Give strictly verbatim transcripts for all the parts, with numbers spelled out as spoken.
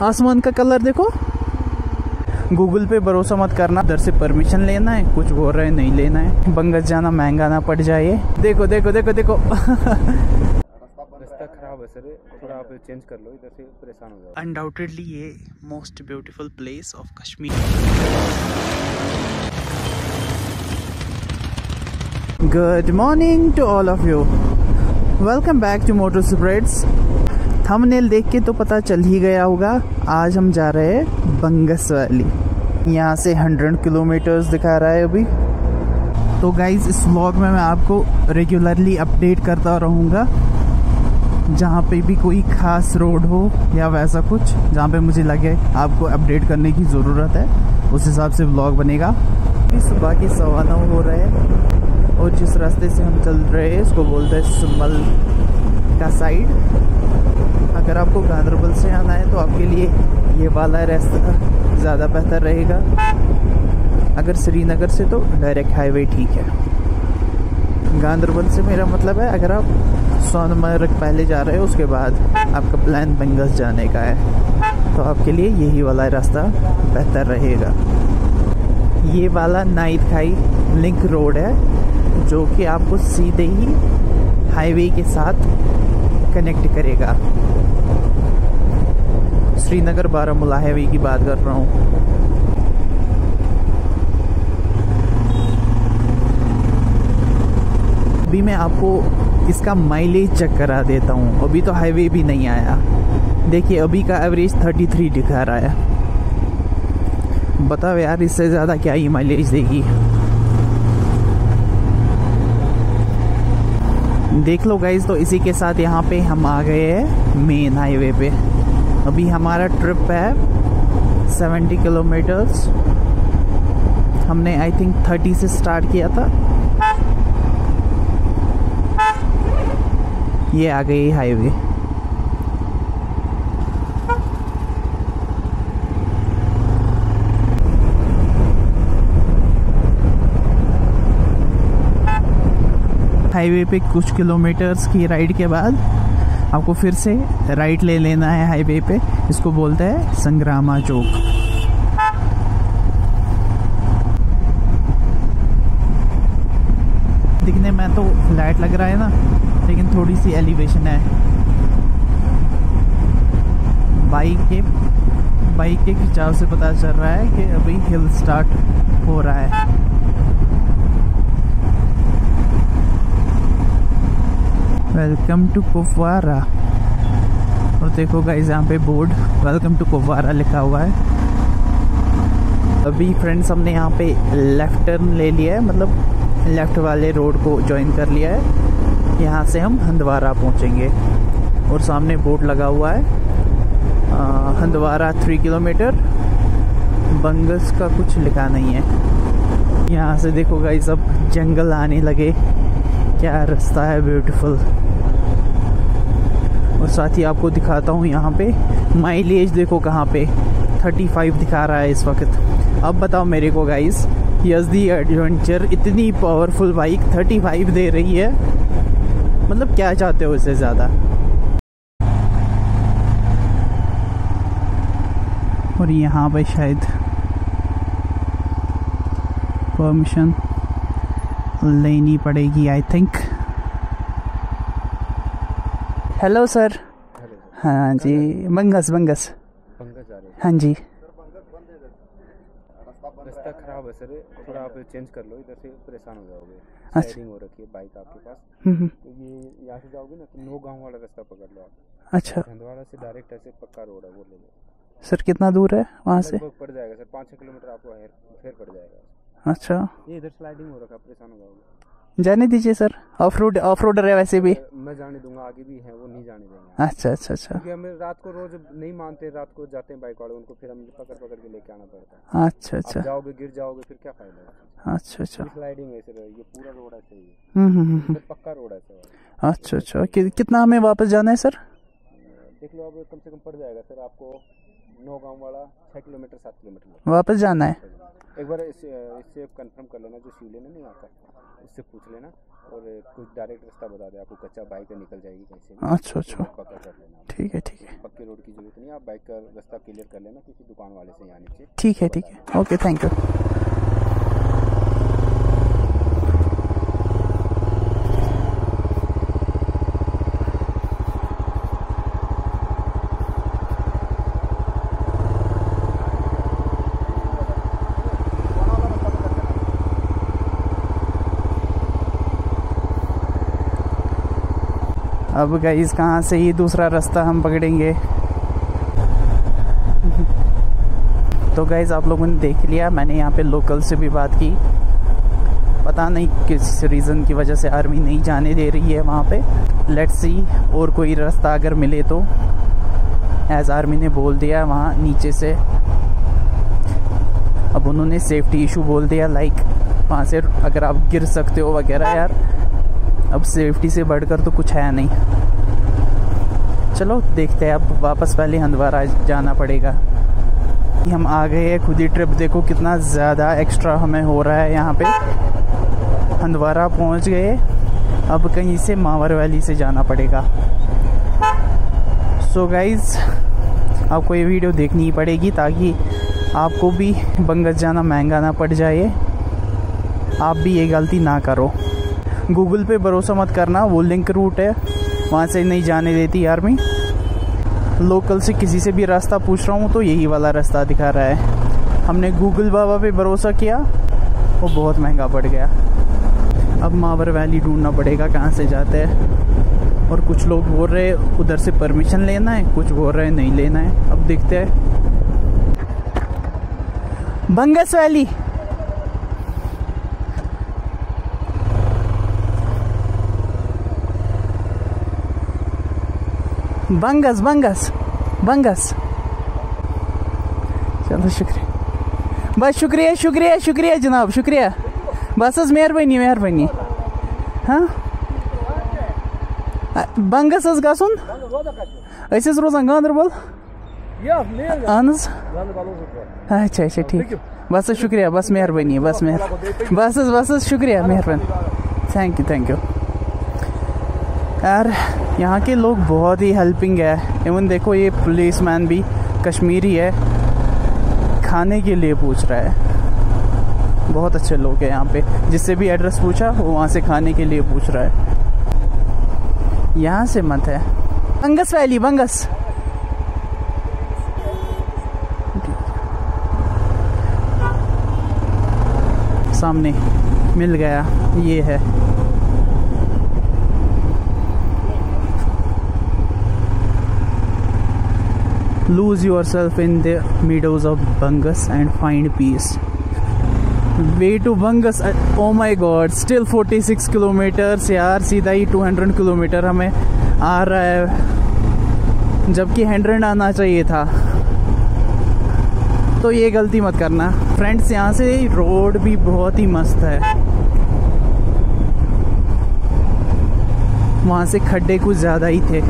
आसमान का कलर देखो। गूगल पे भरोसा मत करना, उधर से परमिशन लेना है, कुछ बोल रहे हैं नहीं लेना है। बंगस जाना महंगा ना पड़ जाए। देखो देखो देखो देखो रास्ता खराब है सर, थोड़ा आप चेंज कर लो, इधर से परेशान हो जाओ। अनडाउटेडली ये most beautiful place of Kashmir. Good morning to all of you, welcome back to motor spreads. Thumbnail देख के तो पता चल ही गया होगा, आज हम जा रहे हैं बंगस वैली। यहाँ से हंड्रेड किलोमीटर्स दिखा रहा है अभी। तो गाइज इस व्लॉग में मैं आपको रेगुलरली अपडेट करता रहूँगा, जहाँ पे भी कोई खास रोड हो या वैसा कुछ जहाँ पे मुझे लगे आपको अपडेट करने की ज़रूरत है, उस हिसाब से व्लॉग बनेगा। सुबह के सवा नौ हो रहे हैं और जिस रास्ते से हम चल रहे हैं इसको बोलते हैं सुमल का साइड। अगर आपको गांधरबल से आना है तो आपके लिए ये वाला रास्ता ज़्यादा बेहतर रहेगा। अगर श्रीनगर से तो डायरेक्ट हाईवे ठीक है। गांधरबल से मेरा मतलब है अगर आप सोनमर्ग पहले जा रहे हो, उसके बाद आपका प्लान बंगस जाने का है, तो आपके लिए यही वाला रास्ता बेहतर रहेगा। ये वाला नाइट खाई लिंक रोड है जो कि आपको सीधे ही हाईवे के साथ कनेक्ट करेगा। श्रीनगर बारामूला हाईवे की बात कर रहा हूँ। अभी मैं आपको इसका माइलेज चेक करा देता हूँ। अभी तो हाईवे भी नहीं आया, देखिए अभी का एवरेज तैंतीस दिखा रहा है। बताओ यार, इससे ज़्यादा क्या ही माइलेज देगी। देख लो गाइज, तो इसी के साथ यहाँ पे हम आ गए हैं मेन हाईवे पे। अभी हमारा ट्रिप है सत्तर किलोमीटर्स। हमने आई थिंक तीस से स्टार्ट किया था। ये आ गई हाईवे। हाईवे पे कुछ किलोमीटर्स की राइड के बाद आपको फिर से राइट ले लेना है हाईवे पे। इसको बोलते हैं संग्रामा चौक। दिखने में तो फ्लैट लग रहा है ना, लेकिन थोड़ी सी एलिवेशन है। बाइक के बाइक के खिंचाव से पता चल रहा है कि अभी हिल स्टार्ट हो रहा है। Welcome to Kupwara. और देखो गाइस, यहाँ पे बोर्ड वेलकम टू कुपवारा लिखा हुआ है। अभी फ्रेंड्स हमने यहाँ पे लेफ्ट टर्न ले लिया है, मतलब लेफ्ट वाले रोड को ज्वाइन कर लिया है। यहाँ से हम हंदवारा पहुँचेंगे और सामने बोर्ड लगा हुआ है आ, हंदवारा थ्री किलोमीटर, बंगस का कुछ लिखा नहीं है। यहाँ से देखो गाइस, अब जंगल आने लगे। क्या रास्ता है ब्यूटीफुल। और साथ ही आपको दिखाता हूँ यहाँ पे माइलेज देखो कहाँ पे पैंतीस दिखा रहा है इस वक्त। अब बताओ मेरे को गाइस, यज़दी एडवेंचर इतनी पावरफुल बाइक पैंतीस दे रही है, मतलब क्या चाहते हो इससे ज़्यादा। और यहाँ पे शायद परमिशन लेनी पड़ेगी आई थिंक। Hello sir. हाँ जी, बंगस बंगस बंगस जा रहे हैं। हाँ जी। रास्ता खराब है सर, थोड़ा आप चेंज कर लो, इधर से परेशान हो जाओगे। अच्छा। साइडिंग हो रखी है बाइक आपके पास, हम्म। तो ये यहाँ से जाओगे ना तो नो गांव वाला रास्ता पकड़ लो आप। अच्छा। हंदवाड़ा से डायरेक्ट ऐसे पक्का रोड है, वो ले लो। सर कितना दूर है वहाँ से? लगभग पड़ जाएगा सर पाँच छः किलोमीटर आपको फिर पड़ जाएगा। अच्छा, ये इधर स्लाइडिंग हो रखा, परेशान हो जाओगे। जाने दीजिए sir, off road off roader है वैसे भी। मैं जाने दूंगा, आगे भी है वो नहीं जाने देंगे। अच्छा अच्छा अच्छा। क्योंकि हमें रात को रोज नहीं मानते, रात को जाते हैं बाइक वाले, उनको फिर हम पकड़ पकड़ के लेके आना पड़ता है। अच्छा अच्छा। आप जाओगे गिर जाओगे फिर क्या फायदा। अच्छा अच्छा। स्लाइडिंग ऐसे रहे, ये पूरा रोड ऐसे ही है। हम्म हम्म हम्म। पक्का रोड ऐसे है। अच्छा अच्छा। कि, कितना हमें वापस जाना है सर? देख लो अब कम से कम पड़ जाएगा सर आपको नौ गांव वाला छः किलोमीटर सात किलोमीटर वापस जाना है। एक बार इस, इससे कंफर्म कर लेना, जो सी लेना नहीं आता इससे पूछ लेना, और कुछ डायरेक्ट रास्ता बता दे आपको, कच्चा बाइक पे निकल जाएगी कहीं से। अच्छा अच्छा पक्का कर लेना। ठीक है ठीक है, पक्की रोड की जरूरत नहीं, आप बाइक का रास्ता क्लियर कर लेना किसी दुकान वाले से यहाँ नीचे। ठीक है ठीक है, ओके थैंक यू। अब गाइस कहाँ से ये दूसरा रास्ता हम पकड़ेंगे। तो गाइस आप लोगों ने देख लिया, मैंने यहाँ पे लोकल से भी बात की, पता नहीं किस रीज़न की वजह से आर्मी नहीं जाने दे रही है वहाँ पे। लेट्स सी, और कोई रास्ता अगर मिले तो। एज आर्मी ने बोल दिया वहाँ नीचे से, अब उन्होंने सेफ्टी इशू बोल दिया, लाइक वहाँ से अगर आप गिर सकते हो वगैरह। यार अब सेफ्टी से बढ़कर तो कुछ है नहीं। चलो देखते हैं, अब वापस पहले हंदवारा जाना पड़ेगा। हम आ गए हैं, खुद ही ट्रिप देखो कितना ज़्यादा एक्स्ट्रा हमें हो रहा है यहाँ पे। हंदवारा पहुँच गए, अब कहीं से मावर वैली से जाना पड़ेगा। सो गाइज आपको ये वीडियो देखनी ही पड़ेगी ताकि आपको भी बंगस जाना महंगा ना पड़ जाए, आप भी ये गलती ना करो। गूगल पे भरोसा मत करना, वो लिंक रूट है, वहाँ से नहीं जाने देती आर्मी। लोकल से किसी से भी रास्ता पूछ रहा हूँ तो यही वाला रास्ता दिखा रहा है। हमने गूगल बाबा पे भरोसा किया, वो बहुत महंगा पड़ गया। अब मावर वैली ढूंढना पड़ेगा कहाँ से जाते हैं। और कुछ लोग बोल रहे हैं उधर से परमिशन लेना है, कुछ बोल रहे हैं नहीं लेना है। अब देखते हैं। बंगस वैली, बंगस बंगस बंगस। चलो शुक्रिया, बस शुक्रिया शुक्रिया शुक्रिया जनाब, शुक्रिया, बस हज मेहरबानी मेहरबानी। हाँ बंगस हज गसुन, अस रोजान गांदरबल। अहन अच्छा अच्छा ठीक, बस शुक्रिया, बस मेहरबानी, बस मेहर बस बस शुक्रिया मेहरबानी, थैंक यू थैंक यू। यार यहाँ के लोग बहुत ही हेल्पिंग है। इवन देखो ये पुलिसमैन भी कश्मीरी है, खाने के लिए पूछ रहा है। बहुत अच्छे लोग हैं यहाँ पे, जिससे भी एड्रेस पूछा वो वहाँ से खाने के लिए पूछ रहा है। यहाँ से मत है। बंगस वैली, बंगस सामने मिल गया, ये है। Lose yourself in the meadows of Bangas and find peace. Way to Bangas. Oh my God, still forty-six kilometers यार, सीधा ही two hundred किलोमीटर हमें आ रहा है, जबकि one hundred आना चाहिए था। तो ये गलती मत करना फ्रेंड्स। यहाँ से रोड भी बहुत ही मस्त है, वहाँ से खड्डे कुछ ज़्यादा ही थे।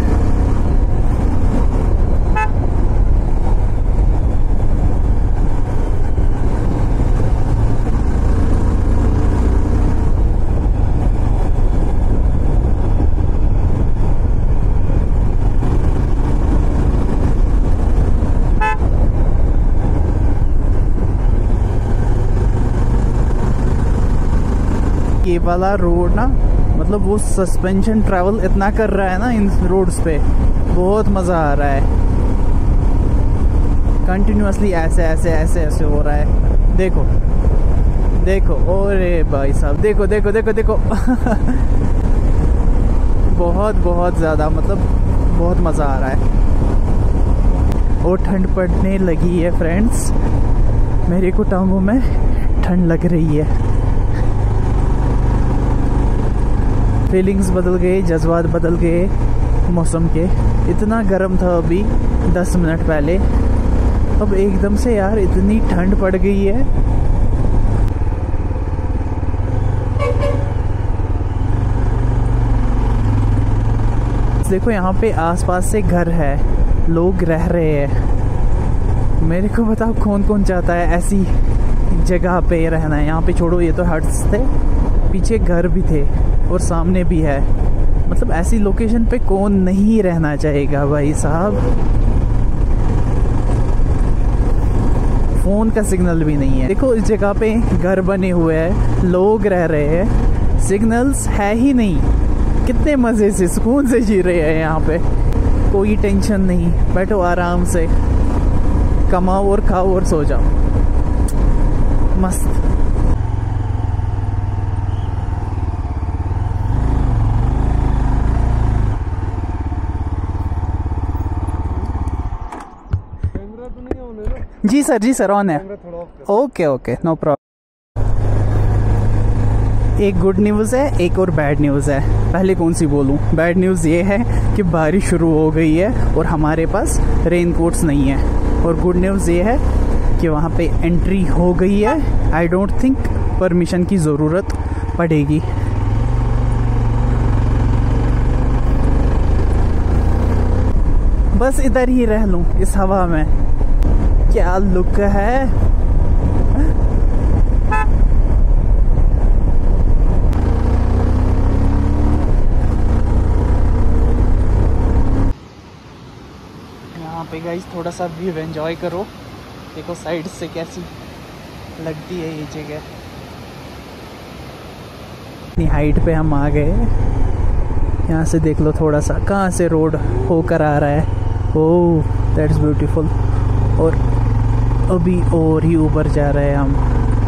ये वाला रोड ना, मतलब वो सस्पेंशन ट्रैवल इतना कर रहा है ना इन रोड्स पे, बहुत मज़ा आ रहा है। कंटिन्यूसली ऐसे ऐसे ऐसे ऐसे हो रहा है। देखो देखो, ओरे भाई साहब, देखो देखो देखो देखो बहुत बहुत ज़्यादा, मतलब बहुत मज़ा आ रहा है। और ठंड पड़ने लगी है फ्रेंड्स, मेरे को टांगों में ठंड लग रही है। फीलिंग्स बदल गए, जज्बात बदल गए मौसम के। इतना गर्म था अभी दस मिनट पहले, अब एकदम से यार इतनी ठंड पड़ गई है। देखो यहाँ पे आसपास से घर है, लोग रह रहे हैं। मेरे को बताओ कौन कौन चाहता है ऐसी जगह पे रहना है। यहाँ पे छोड़ो, ये तो हट्स थे, पीछे घर भी थे और सामने भी है। मतलब ऐसी लोकेशन पे कौन नहीं रहना चाहेगा भाई साहब। फोन का सिग्नल भी नहीं है। देखो इस जगह पे घर बने हुए हैं, लोग रह रहे हैं, सिग्नल्स है ही नहीं। कितने मज़े से सुकून से जी रहे हैं यहाँ पे, कोई टेंशन नहीं, बैठो आराम से, कमाओ और खाओ और सो जाओ, मस्त। जी सर, जी सर, ऑन है। Okay okay, no problem. एक गुड न्यूज़ है, एक और बैड न्यूज़ है। पहले कौन सी बोलूं? बैड न्यूज़ ये है कि बारिश शुरू हो गई है और हमारे पास रेनकोट्स नहीं है। और गुड न्यूज़ ये है कि वहाँ पे एंट्री हो गई है। आई डोंट थिंक परमिशन की ज़रूरत पड़ेगी। बस इधर ही रह लूं इस हवा में। क्या लुक है। यहाँ पे गाइस थोड़ा सा व्यू एंजॉय करो। देखो साइड से कैसी लगती है ये जगह। इतनी हाइट पे हम आ गए। यहाँ से देख लो थोड़ा सा कहाँ से रोड होकर आ रहा है। Oh that's beautiful. और अभी और ही ऊपर जा रहे हैं हम।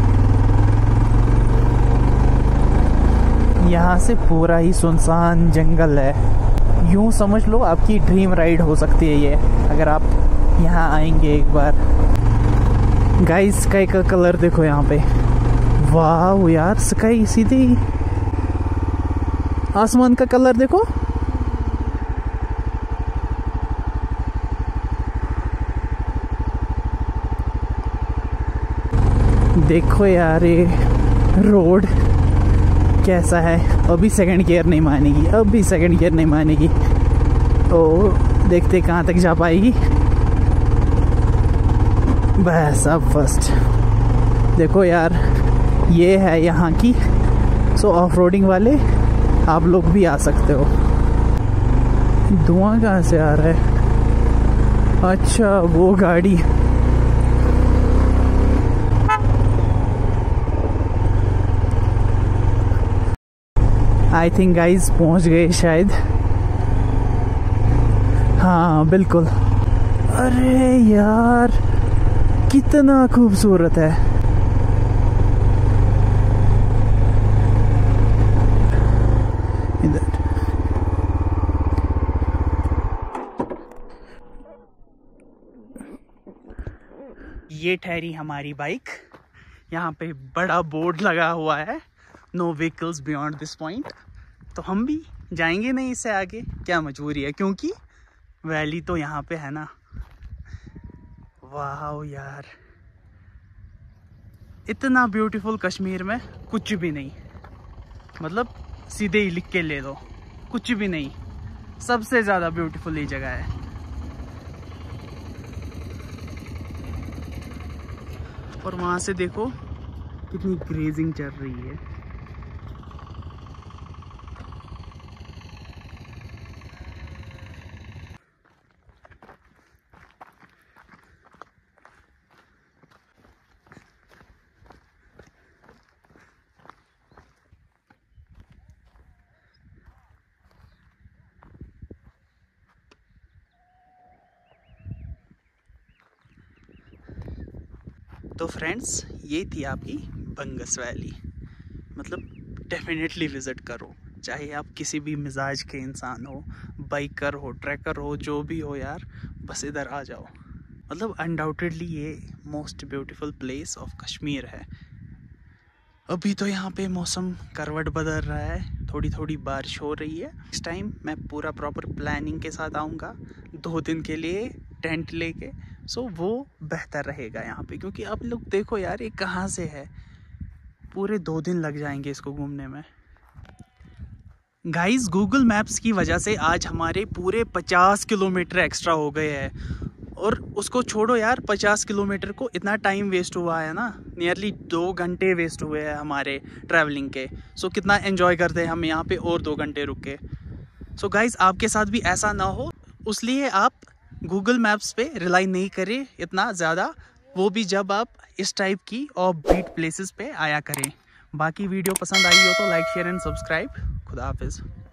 यहाँ से पूरा ही सुनसान जंगल है। यूँ समझ लो आपकी ड्रीम राइड हो सकती है ये, अगर आप यहाँ आएंगे एक बार। गाइस स्काई का कलर देखो यहाँ पे। वाह यार, स्काई सीधी आसमान का कलर देखो। देखो यार ये रोड कैसा है। अभी सेकंड गियर नहीं मानेगी, अभी सेकंड गियर नहीं मानेगी। तो देखते कहाँ तक जा पाएगी। बस अब फर्स्ट। देखो यार ये है यहाँ की। सो ऑफ रोडिंग वाले आप लोग भी आ सकते हो। धुआं कहाँ से आ रहा है? अच्छा वो गाड़ी। आई थिंक गाइज पहुंच गए शायद। हाँ बिल्कुल। अरे यार कितना खूबसूरत है। इधर ये ठहरी हमारी बाइक। यहाँ पे बड़ा बोर्ड लगा हुआ है, no vehicles beyond this point. तो हम भी जाएंगे नहीं इससे आगे, क्या मजबूरी है, क्योंकि वैली तो यहाँ पे है ना। वाह यार इतना ब्यूटीफुल कश्मीर में कुछ भी नहीं। मतलब सीधे ही लिख के ले लो, कुछ भी नहीं। सबसे ज़्यादा ब्यूटीफुल ये जगह है। और वहाँ से देखो कितनी ग्रेजिंग चल रही है। तो फ्रेंड्स ये थी आपकी बंगस वैली। मतलब डेफिनेटली विज़िट करो, चाहे आप किसी भी मिजाज के इंसान हो, बाइकर हो, ट्रैकर हो, जो भी हो यार, बस इधर आ जाओ। मतलब अनडाउटेडली ये most beautiful place of Kashmir है। अभी तो यहाँ पे मौसम करवट बदल रहा है, थोड़ी थोड़ी बारिश हो रही है। इस टाइम मैं पूरा प्रॉपर प्लानिंग के साथ आऊँगा दो दिन के लिए टेंट लेके। सो वो बेहतर रहेगा यहाँ पे, क्योंकि आप लोग देखो यार ये कहाँ से है, पूरे दो दिन लग जाएंगे इसको घूमने में। गाइस गूगल मैप्स की वजह से आज हमारे पूरे पचास किलोमीटर एक्स्ट्रा हो गए हैं। और उसको छोड़ो यार, पचास किलोमीटर को इतना टाइम वेस्ट हुआ है ना, नियरली दो घंटे वेस्ट हुए हैं हमारे ट्रैवलिंग के। सो कितना एंजॉय करते हैं हम यहाँ पे और दो घंटे रुक के। सो गाइज़ आपके साथ भी ऐसा ना हो, उसलिए आप गूगल मैप्स पे रिलाई नहीं करें इतना ज़्यादा, वो भी जब आप इस टाइप की ऑफ बीट प्लेसेस पे आया करें। बाकी वीडियो पसंद आई हो तो लाइक शेयर एंड सब्सक्राइब। खुदा हाफिज़।